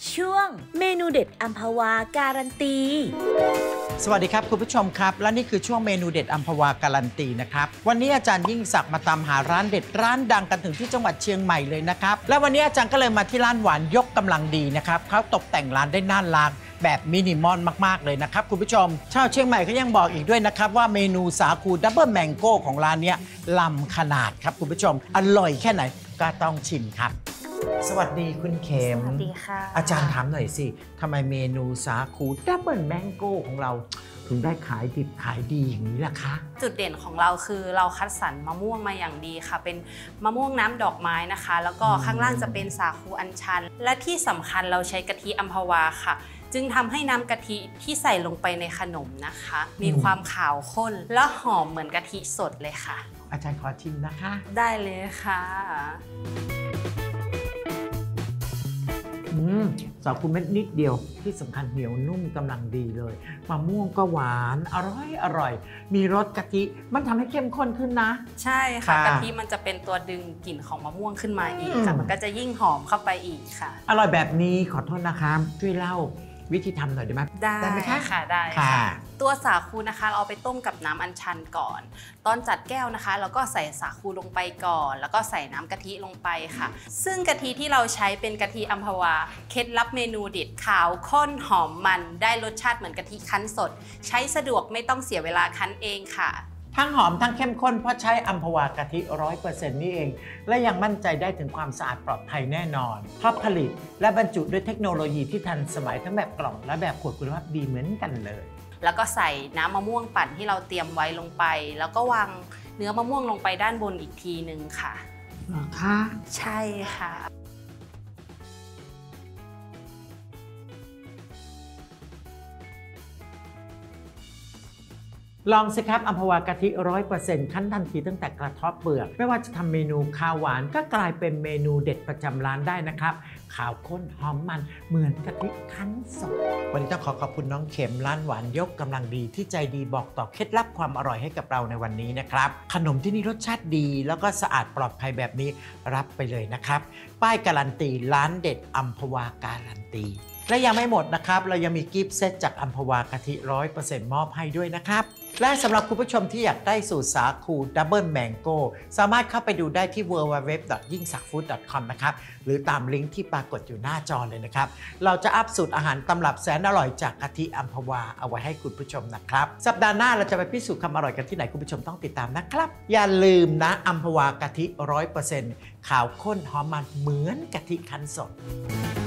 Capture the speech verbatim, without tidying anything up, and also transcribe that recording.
ช่วงเมนูเด็ดอัมพวาการันตีสวัสดีครับคุณผู้ชมครับและนี่คือช่วงเมนูเด็ดอัมพวาการันตีนะครับวันนี้อาจารย์ยิ่งศักดิ์มาตามหาร้านเด็ดร้านดังกันถึงที่จังหวัดเชียงใหม่เลยนะครับและวันนี้อาจารย์ก็เลยมาที่ร้านหวานยกกำลังดีนะครับเขาตกแต่งร้านได้น่ารักแบบมินิมอลมากๆเลยนะครับคุณผู้ชมชาวเชียงใหม่เขายังบอกอีกด้วยนะครับว่าเมนูสาคูดับเบิลแมงโก้ของร้านนี้ล้ำขนาดครับคุณผู้ชมอร่อยแค่ไหนก็ต้องชิมครับสวัสดีคุณเข็มสวัสดีค่ะอาจารย์ถามหน่อยสิทำไมเมนูสาคูดับเบิลแมงโก้ของเราถึงได้ขายดิบขายดีอย่างนี้ล่ะคะจุดเด่นของเราคือเราคัดสรรมะม่วงมาอย่างดีค่ะเป็นมะม่วงน้ำดอกไม้นะคะแล้วก็ข้างล่างจะเป็นสาคูอัญชันและที่สำคัญเราใช้กะทิอัมพวาค่ะจึงทำให้น้ำกะทิที่ใส่ลงไปในขนมนะคะมีความขาวข้นและหอมเหมือนกะทิสดเลยค่ะอาจารย์ขอชิมนะคะได้เลยค่ะอืมสาคูเม็ดนิดเดียวที่สำคัญเหนียวนุ่มกำลังดีเลยมะม่วงก็หวานอร่อยอร่อยมีรสกะทิมันทำให้เข้มข้นขึ้นนะใช่ค่ะกะทิมันจะเป็นตัวดึงกลิ่นของมะม่วงขึ้นมาอีกค่ะมันก็จะยิ่งหอมเข้าไปอีกค่ะอร่อยแบบนี้ขอโทษนะคะช่วยเล่าวิธีทำหน่อยได้ไหมได้ไหมคะค่ะได้ค่ะตัวสาคูนะคะเราเอาไปต้มกับน้ำอัญชันก่อนตอนจัดแก้วนะคะเราก็ใส่สาคูลงไปก่อนแล้วก็ใส่น้ำกะทิลงไปค่ะซึ่งกะทิที่เราใช้เป็นกะทิอัมพวาเคล็ดลับเมนูเด็ดขาวข้นหอมมันได้รสชาติเหมือนกะทิคั้นสดใช้สะดวกไม่ต้องเสียเวลาคั้นเองค่ะทั้งหอมทั้งเข้มข้นเพราะใช้อัมพวากะทิ ร้อยเปอร์เซ็นต์ นี่เองและยังมั่นใจได้ถึงความสะอาดปลอดภัยแน่นอนเพราะผลิตและบรรจุด้วยเทคโนโลยีที่ทันสมัยทั้งแบบกล่องและแบบขวดคุณภาพดีเหมือนกันเลยแล้วก็ใส่น้ำมะม่วงปั่นที่เราเตรียมไว้ลงไปแล้วก็วางเนื้อมะม่วงลงไปด้านบนอีกทีนึงค่ะเหรอคะใช่ค่ะลองสิครับอัมพวากะทิ ร้อยเปอร์เซ็นต์ คั้นทันทีตั้งแต่กระเทาะเปลือกไม่ว่าจะทำเมนูข้าวหวานก็กลายเป็นเมนูเด็ดประจำร้านได้นะครับขาวข้นหอมมันเหมือนกะทิคั้นสดวันนี้ต้องขอขอบคุณน้องเข็มร้านหวานยกกำลังดีที่ใจดีบอกต่อเคล็ดลับความอร่อยให้กับเราในวันนี้นะครับขนมที่นี่รสชาติดีแล้วก็สะอาดปลอดภัยแบบนี้รับไปเลยนะครับป้ายการันตีร้านเด็ดอัมพวาการันตีและยังไม่หมดนะครับเรายังมีกิฟต์เซตจากอัมพวากะทิ ร้อยเปอร์เซ็นต์ มอบให้ด้วยนะครับและสำหรับคุณผู้ชมที่อยากได้สูตรสาคูดับเบิลแมงโก้สามารถเข้าไปดูได้ที่ ดับเบิลยู ดับเบิลยู ดับเบิลยู ดอท ยิ่งศักดิ์ฟู้ด ดอท คอม นะครับหรือตามลิงก์ที่ปรากฏอยู่หน้าจอเลยนะครับเราจะอัพสูตรอาหารตำรับแสนอร่อยจากกะทิอัมพวาเอาไว้ให้คุณผู้ชมนะครับสัปดาห์หน้าเราจะไปพิสูจน์ความอร่อยกันที่ไหนคุณผู้ชมต้องติดตามนะครับอย่าลืมนะอัมพวากะทิ ร้อยเปอร์เซ็นต์ ขาวข้นหอมมันเหมือนกะทิคั้นสด